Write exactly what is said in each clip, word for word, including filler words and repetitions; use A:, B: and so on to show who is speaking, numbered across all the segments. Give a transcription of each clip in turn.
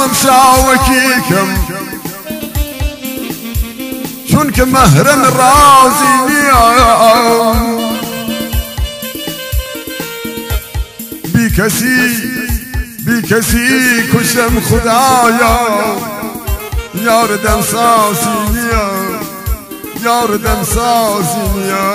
A: دڵم شاوەکیکەم چونکە مەهرم ڕازی نییە بی کەسی بی کەسی کوشم خدایە یار دەمسازی نییە یار دەمسازی نییە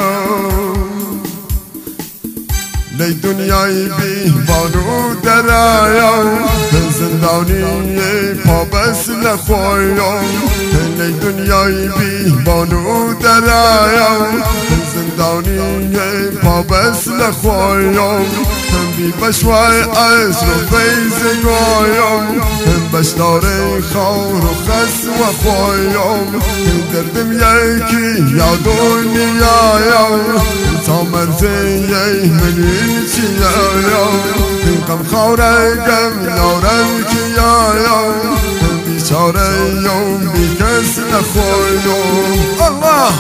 A: لەی دنیای بیهبان و دەرایە زندانی پابەست لە خۆیە لەی دنیای بیهبان و دەرایە زندانی پابەست لە خۆیە بی بەشوای ئەسر و فەیزی گۆیە بەشدارەی خاور و خەس وە خۆیە دەردم یەکی یا دنیایە تا مەرجەیەی منی چیایە غەم خاورەکەم یارەم کیایە بیچارەیە و بی کەس لە خۆیە الله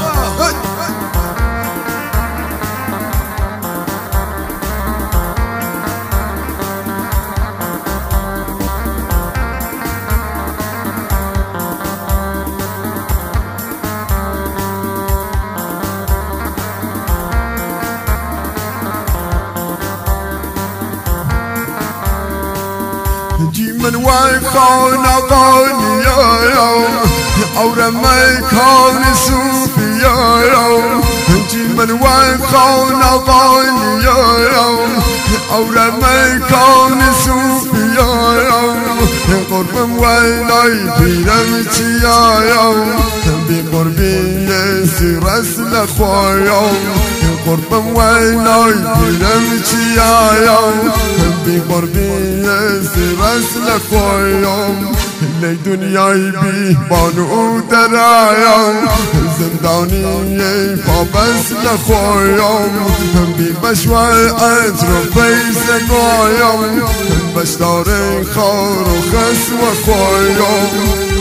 A: من وكون غنيا أو رمي كون صوفيا جي من وكون غنيا أو رمي كون صوفيا قرب ويلاي بيرمتيا بقربي يسير أسل خويا قرب ويلاي بيرمتيا بقربي يسير أسل خويا لي دنياي بيهبان و درايا زنداني فابس لخويا بي بشوي أجر فيس قويا بشداري خار و خس وخويا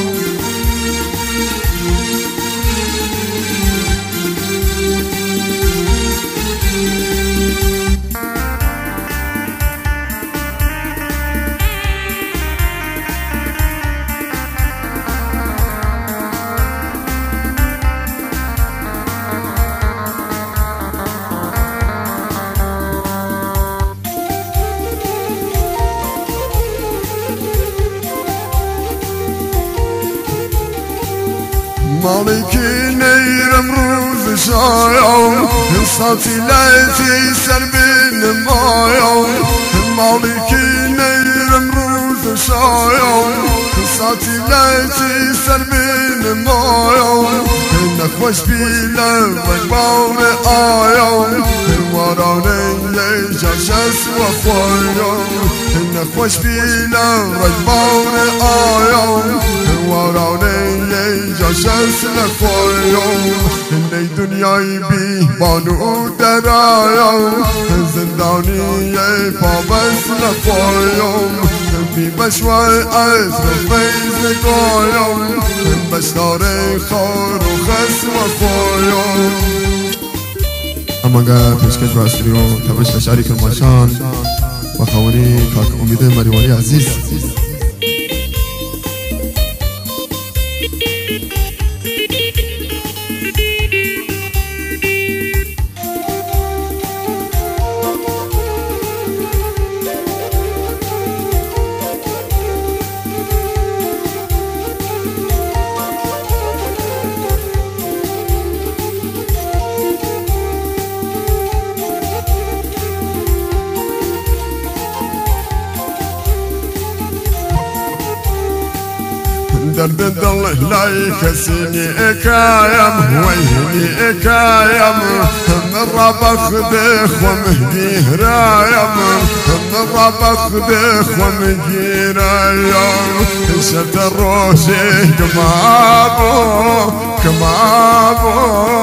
A: مالكي نيرم روز شايو صوتي ليتي سربين مايو مالكي نيرم روز شايو صوتي ليتي سربين مايو نخوش بيلا وقباوم آيو وراني يجاشس وخويو نخوش بيلا وقباوم آيو وراني يجاشس لخويو لي دنياي بيهبان و درايا زنداني فابس لخويو بي بشوي أسر فيز قويو بشداري خار و خس وخويو اما قا پیشکش با استریو تبرش تشعری کرماشان و خوانی کاک امید مریوانی عزیز درد دل لاي كسيني اكايم ويني اكايم من ربخ دخ ومهدي هرايم من ربخ دخ ومهدي رايم شد الروشي كمابو كمابو